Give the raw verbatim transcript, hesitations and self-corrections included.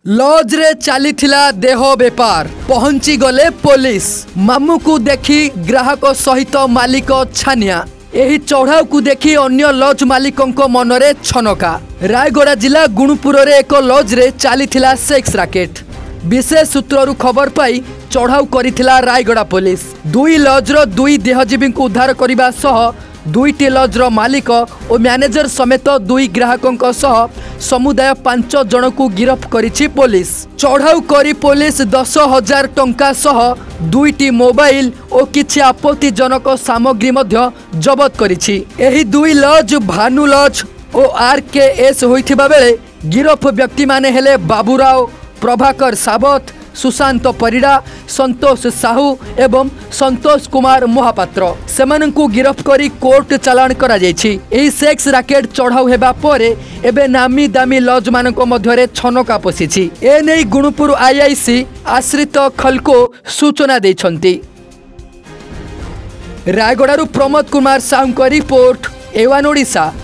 Laws रे चलीथिला देह बेपार पहुंची गले पुलिस मामू को देखी ग्राहक सहित मालिक छानिया एही चढ़ाऊ को देखी अन्य लॉज मालिकों मनरे छनका। रायगड़ा जिला गुणुपुर रे एक लॉज रे चलीथिला सेक्स राकेट विशेष सूत्रु खबर पाई चढ़ाऊ करिथिला रायगड़ा पुलिस। दुई लॉजर दुई देहजीवी को उद्धार करने सह दुईटी लॉजर मालिक और मैनेजर समेत दुई ग्राहकों सह समुदाय पांच जन को गिरफ्त करिछि पुलिस। चढ़ाऊ करी पुलिस दस हजार टंका सह दुईटी मोबाइल और किछि आपत्तिजनक सामग्री मध्य जबत करिछि। एही दुई लॉज भानु लॉज और आर के एस होइथिबा बेले गिरफ व्यक्ति माने हेले बाबूराव, प्रभाकर सावत, सुशांत परिड़ा, संतोष साहू एवं संतोष कुमार महापात्र सेमानंकु गिरफ्त करी कोर्ट चालान करा जायछि। एही सेक्स राकेट चढ़ाऊ हेबा परे एबे नामी दामी लॉज मानक मध्यरे छनका पसिछि। ए नै गुणुपुर आईआईसी आश्रित खलको सूचना दैछन्ति। रायगड़ारू प्रमोद कुमार साहू रिपोर्ट, एवान ओडिशा।